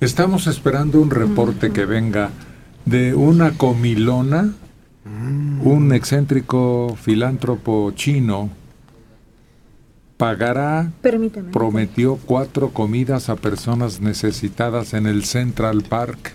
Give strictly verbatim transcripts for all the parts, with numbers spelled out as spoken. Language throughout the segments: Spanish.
Estamos esperando un reporte que venga de una comilona, un excéntrico filántropo chino pagará, Permítame. prometió cuatro comidas a personas necesitadas en el Central Park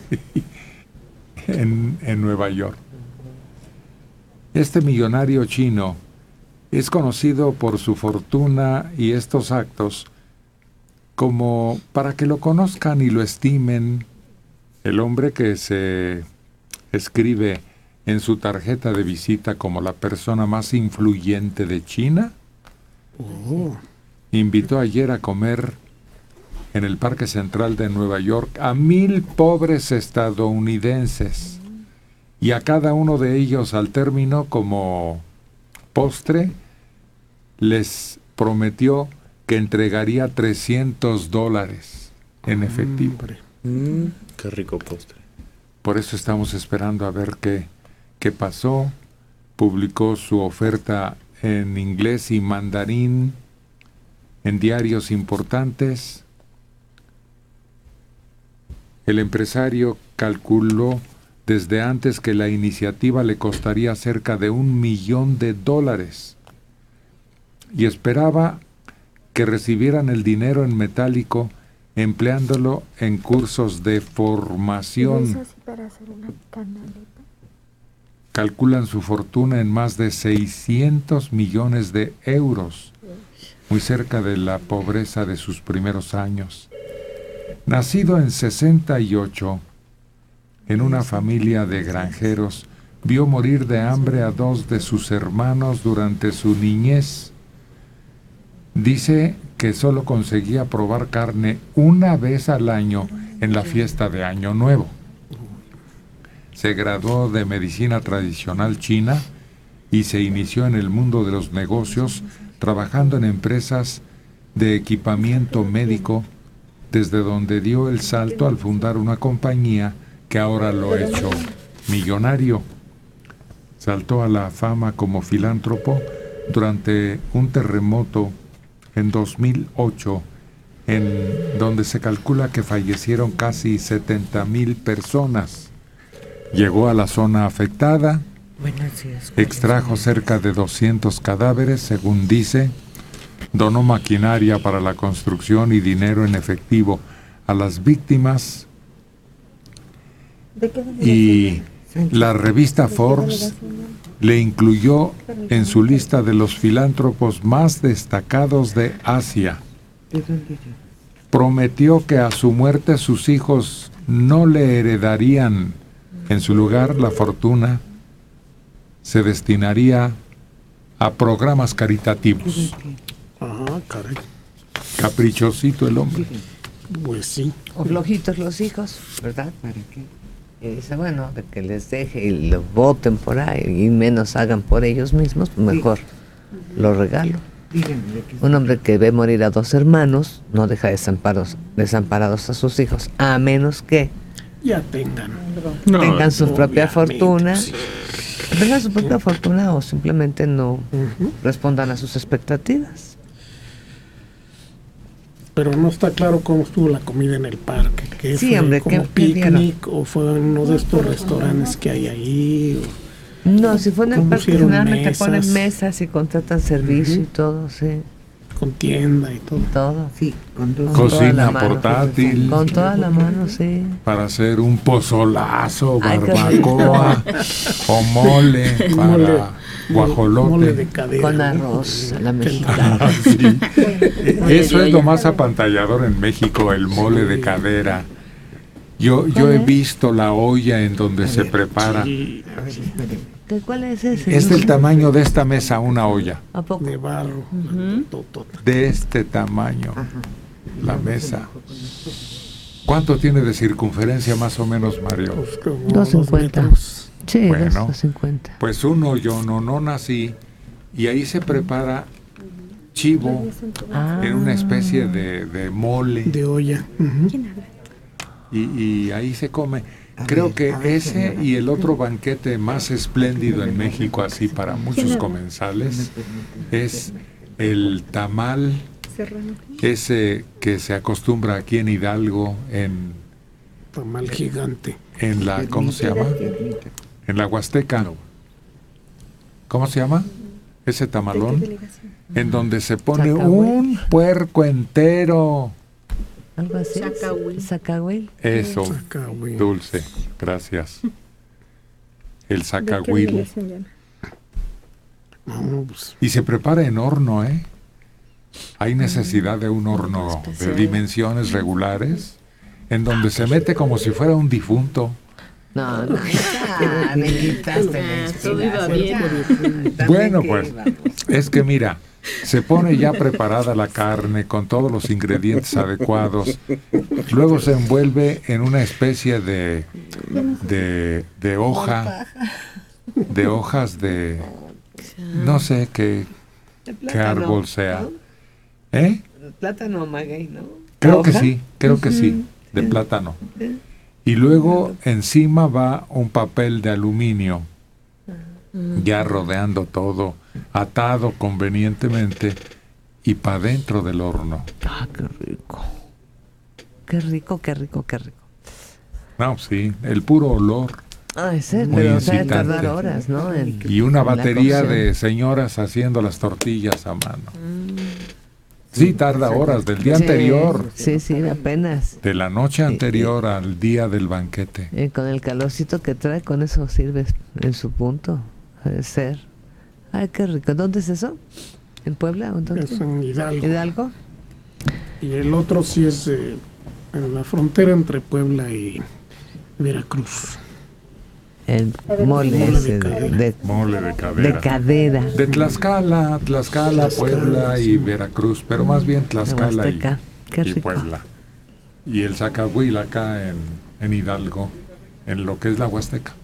en, en Nueva York. Este millonario chino es conocido por su fortuna y estos actos como, para que lo conozcan y lo estimen, el hombre que se escribe en su tarjeta de visita como la persona más influyente de China. Oh. Invitó ayer a comer en el Parque Central de Nueva York a mil pobres estadounidenses, y a cada uno de ellos, al término, como postre, les prometió que entregaría trescientos dólares en efectivo. Mm, qué rico postre. Por eso estamos esperando a ver qué, qué pasó. Publicó su oferta en inglés y mandarín en diarios importantes. El empresario calculó desde antes que la iniciativa le costaría cerca de un millón de dólares y esperaba que recibieran el dinero en metálico empleándolo en cursos de formación. Calculan su fortuna en más de seiscientos millones de euros, muy cerca de la pobreza de sus primeros años. Nacido en sesenta y ocho, en una familia de granjeros, vio morir de hambre a dos de sus hermanos durante su niñez. Dice que solo conseguía probar carne una vez al año en la fiesta de Año Nuevo. Se graduó de medicina tradicional china y se inició en el mundo de los negocios trabajando en empresas de equipamiento médico, desde donde dio el salto al fundar una compañía que ahora lo ha hecho millonario. Saltó a la fama como filántropo durante un terremoto en dos mil ocho, en donde se calcula que fallecieron casi setenta mil personas. Llegó a la zona afectada, extrajo cerca de doscientos cadáveres, según dice, donó maquinaria para la construcción y dinero en efectivo a las víctimas, y la revista Forbes le incluyó en su lista de los filántropos más destacados de Asia. Prometió que a su muerte sus hijos no le heredarían. En su lugar, la fortuna se destinaría a programas caritativos. Ah, caray. Caprichosito el hombre. Pues sí. O flojitos los hijos, ¿verdad? ¿Para qué? Y dice, bueno, de que les deje y lo voten por ahí y menos hagan por ellos mismos, pues mejor lo regalo. Un hombre que ve morir a dos hermanos no deja desamparados, desamparados a sus hijos, a menos que ya tengan, no, tengan su propia fortuna, sí. tengan su propia fortuna o simplemente no uh-huh. respondan a sus expectativas. Pero no está claro cómo estuvo la comida en el parque, que sí, fue hombre, como ¿qué, picnic qué o fue en uno de estos restaurantes que hay ahí. O, no, si fue en el parque generalmente mesas? ponen mesas y contratan servicio uh-huh. y todo, sí. Con tienda y todo. Todo. Sí, con, con cocina portátil. Con toda la mano, sí. Para hacer un pozolazo, barbacoa o mole, para mole, guajolote. Mole de cadera. Con arroz, la mexicana. Ah, sí. Eso es lo más apantallador en México, el mole de cadera. Yo, yo he visto la olla en donde se prepara. Sí. A ver, espere. ¿Cuál es ese? Es del tamaño de esta mesa, una olla. ¿A poco? De barro. Uh-huh. De este tamaño, la mesa. ¿Cuánto tiene de circunferencia más o menos, Mario? Pues como dos cincuenta. Sí, bueno, dos cincuenta. Pues un hoyo, no, no nací, y ahí se prepara chivo ah. en una especie de, de mole. De olla. Uh-huh. Y, y ahí se come. Creo que ese y el otro banquete más espléndido en México, así para muchos comensales, es el tamal ese que se acostumbra aquí en Hidalgo, en Tamal gigante. en la, ¿cómo se llama? En la Huasteca. ¿Cómo se llama? Ese tamalón, en donde se pone Zacahuil. un puerco entero. Algo así. Zacahuil. Zacahuil. Eso, Zacahuil. dulce, gracias. El ¿De qué zacahuil. delegación llama? No, pues, Y se prepara en horno, ¿eh? Hay necesidad de un horno de especial. dimensiones regulares, en donde se mete como si fuera un difunto. No, no, ya, me quitaste la Ah, todo iba bien. inspiración. Ya. Bueno, También pues, que íbamos. es que mira, se pone ya preparada la carne con todos los ingredientes adecuados, luego se envuelve en una especie de, de, de hoja, de hojas de, no sé qué, De qué plátano, árbol sea. ¿no? ¿Eh? Plátano maguey, ¿no? Creo que ¿Hoja? sí, creo que sí, de plátano. Y luego encima va un papel de aluminio, ya rodeando todo, atado convenientemente y para dentro del horno. Ah, qué rico. Qué rico, qué rico, qué rico. No, sí, el puro olor. Ah, ese, Muy pero o sea, incitante. tardar horas, ¿no? En- Y una en la batería cocción. de señoras haciendo las tortillas a mano. Sí, tarda horas, del día Sí, anterior, Sí, sí, apenas. de la noche anterior al día del banquete. Eh, con el calorcito que trae, con eso sirves en su punto. Ha de ser. Ay, qué rico. ¿Dónde es eso? ¿En Puebla? ¿O dónde? es en Hidalgo. ¿Hidalgo? Y el otro sí es eh, en la frontera entre Puebla y Veracruz. El mole Mole ese de de, cadera. de, Mole de de cadera. cadera. De Tlaxcala, Tlaxcala, Puebla y Veracruz, pero más bien De Tlaxcala y, Huasteca. Qué y rico. Puebla. Y el zacahuil acá en, en Hidalgo, en lo que es la Huasteca.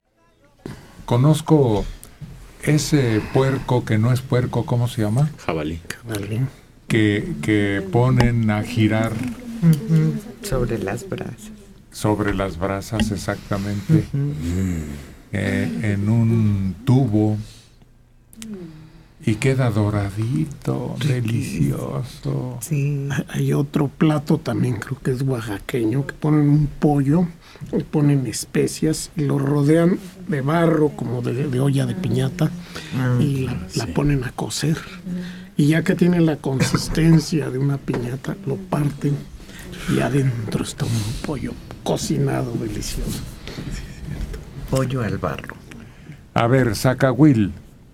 Conozco ese puerco que no es puerco, ¿cómo se llama? Jabalí. Vale. Que, que ponen a girar Sobre las brasas. sobre las brasas exactamente, eh, en un tubo, y queda doradito, delicioso. Sí. Hay otro plato también, creo que es oaxaqueño, que ponen un pollo, le ponen especias y lo rodean de barro como de, de olla de piñata y la, la ponen a cocer. Y ya que tiene la consistencia de una piñata, lo parten y adentro está un pollo cocinado delicioso. Pollo al barro. A ver, zacahuil.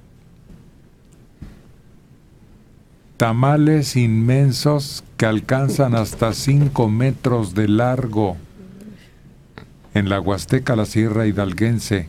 Tamales inmensos que alcanzan hasta cinco metros de largo. En la Huasteca, la Sierra Hidalguense.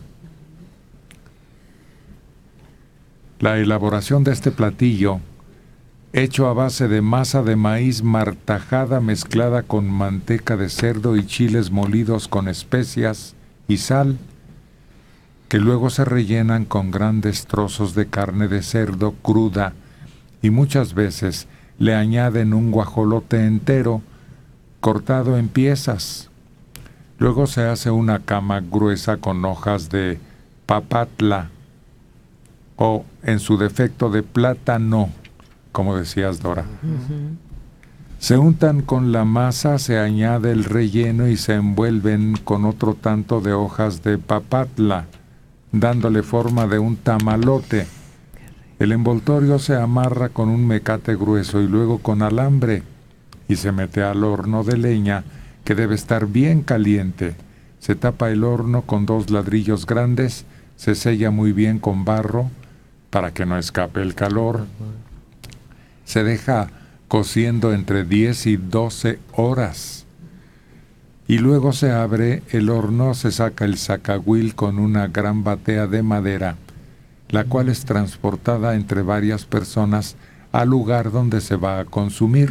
La elaboración de este platillo, hecho a base de masa de maíz martajada mezclada con manteca de cerdo y chiles molidos con especias y sal, que luego se rellenan con grandes trozos de carne de cerdo cruda y muchas veces le añaden un guajolote entero cortado en piezas. Luego se hace una cama gruesa con hojas de papatla o, en su defecto, de plátano, como decías, Dora. Se untan con la masa, se añade el relleno y se envuelven con otro tanto de hojas de papatla, dándole forma de un tamalote. El envoltorio se amarra con un mecate grueso y luego con alambre y se mete al horno de leña, que debe estar bien caliente. Se tapa el horno con dos ladrillos grandes, se sella muy bien con barro para que no escape el calor. Se deja cociendo entre diez y doce horas. Y luego se abre el horno, se saca el zacahuil con una gran batea de madera, la cual es transportada entre varias personas al lugar donde se va a consumir.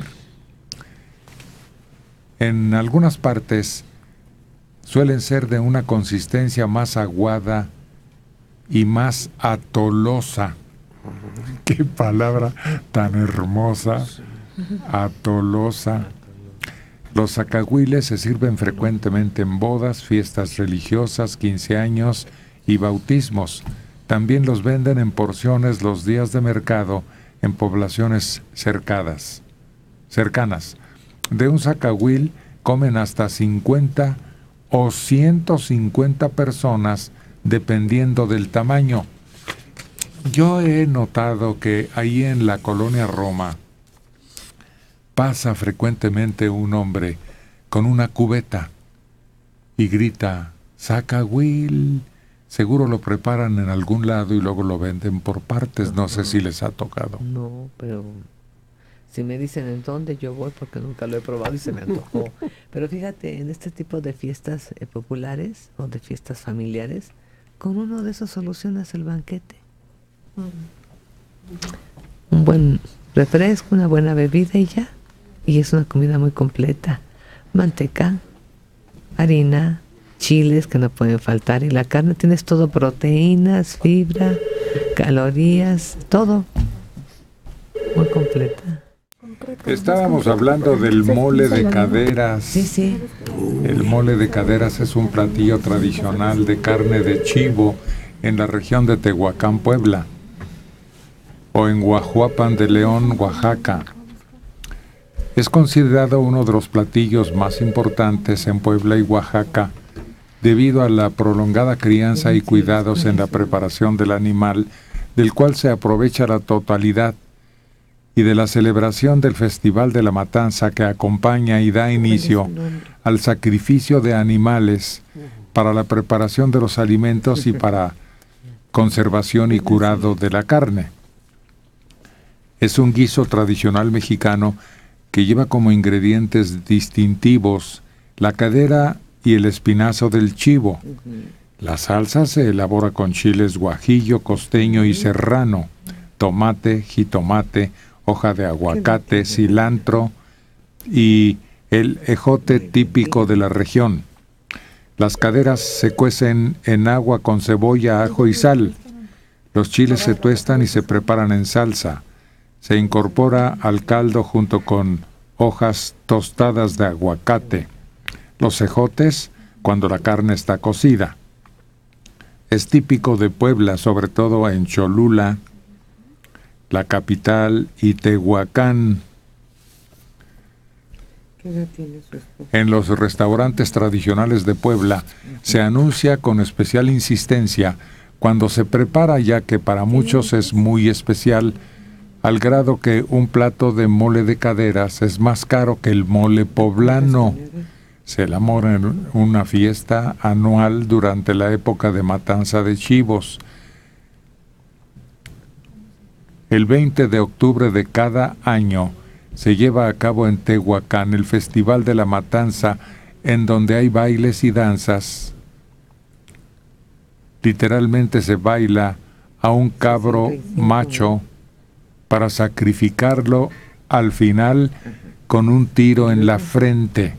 En algunas partes suelen ser de una consistencia más aguada y más atolosa. ¡Qué palabra tan hermosa! Atolosa. Los zacahuiles se sirven frecuentemente en bodas, fiestas religiosas, quince años y bautismos. También los venden en porciones los días de mercado en poblaciones cercadas. cercanas. De un zacahuil comen hasta cincuenta o ciento cincuenta personas, dependiendo del tamaño. Yo he notado que ahí en la colonia Roma pasa frecuentemente un hombre con una cubeta y grita, zacahuil. Seguro lo preparan en algún lado y luego lo venden por partes. No sé si les ha tocado. No, pero si me dicen en dónde, yo voy porque nunca lo he probado y se me antojó. Pero fíjate, en este tipo de fiestas eh, populares o de fiestas familiares, con uno de esos solucionas el banquete. Un buen refresco, una buena bebida y ya. Y es una comida muy completa. Manteca, harina, chiles que no pueden faltar. Y la carne tienes todo, proteínas, fibra, calorías, todo. Muy completa. Estábamos hablando del mole de caderas. Sí, sí. El mole de caderas es un platillo tradicional de carne de chivo en la región de Tehuacán, Puebla, o en Guajuapan de León, Oaxaca. Es considerado uno de los platillos más importantes en Puebla y Oaxaca debido a la prolongada crianza y cuidados en la preparación del animal, del cual se aprovecha la totalidad, y de la celebración del Festival de la Matanza que acompaña y da inicio al sacrificio de animales para la preparación de los alimentos y para conservación y curado de la carne. Es un guiso tradicional mexicano que lleva como ingredientes distintivos la cadera y el espinazo del chivo. La salsa se elabora con chiles guajillo, costeño y serrano, tomate, jitomate, hoja de aguacate, cilantro y el ejote típico de la región. Las caderas se cuecen en agua con cebolla, ajo y sal. Los chiles se tuestan y se preparan en salsa. Se incorpora al caldo junto con hojas tostadas de aguacate. Los ejotes cuando la carne está cocida. Es típico de Puebla, sobre todo en Cholula, la capital, y Tehuacán. En los restaurantes tradicionales de Puebla se anuncia con especial insistencia cuando se prepara, ya que para muchos es muy especial, al grado que un plato de mole de caderas es más caro que el mole poblano. Se elabora en una fiesta anual durante la época de matanza de chivos. El veinte de octubre de cada año se lleva a cabo en Tehuacán el Festival de la Matanza, en donde hay bailes y danzas. Literalmente se baila a un cabro macho para sacrificarlo al final con un tiro en la frente.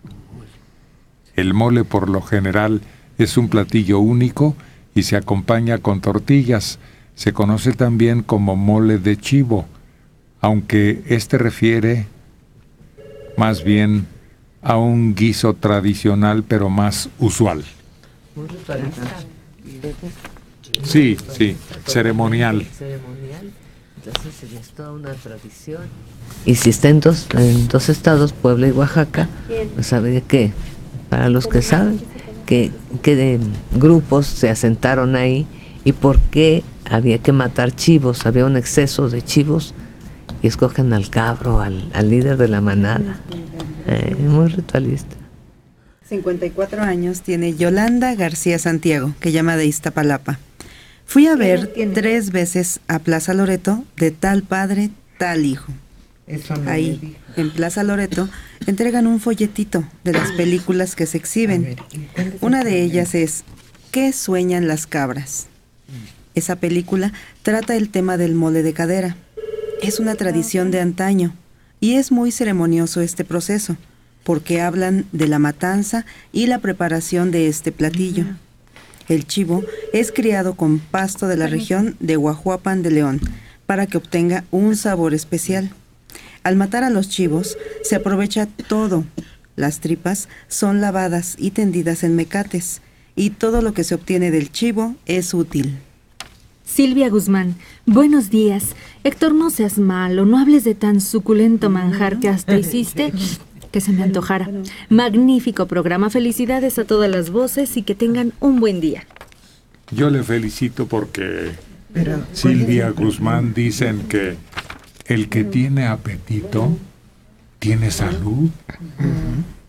El mole por lo general es un platillo único y se acompaña con tortillas. Se conoce también como mole de chivo, aunque este refiere más bien a un guiso tradicional pero más usual. Sí, sí, ceremonial. Ceremonial. Entonces es toda una tradición. Y si está en dos, en dos estados, Puebla y Oaxaca, pues sabe de qué. Para los que saben que, que de grupos se asentaron ahí y por qué había que matar chivos, había un exceso de chivos y escogen al cabro, al, al líder de la manada. Eh, muy ritualista. cincuenta y cuatro años tiene Yolanda García Santiago, que llama de Iztapalapa. Fui a ver tres veces a Plaza Loreto de tal padre, tal hijo. Ahí, en Plaza Loreto, entregan un folletito de las películas que se exhiben. Una de ellas es ¿Qué sueñan las cabras? Esa película trata el tema del mole de cadera. Es una tradición de antaño y es muy ceremonioso este proceso, porque hablan de la matanza y la preparación de este platillo. El chivo es criado con pasto de la región de Guajuapan de León para que obtenga un sabor especial. Al matar a los chivos se aprovecha todo. Las tripas son lavadas y tendidas en mecates y todo lo que se obtiene del chivo es útil. Silvia Guzmán, buenos días. Héctor, no seas malo, no hables de tan suculento manjar que hasta hiciste que se me antojara. Magnífico programa, felicidades a todas las voces y que tengan un buen día. Yo le felicito porque Silvia Guzmán dicen que el que tiene apetito tiene salud.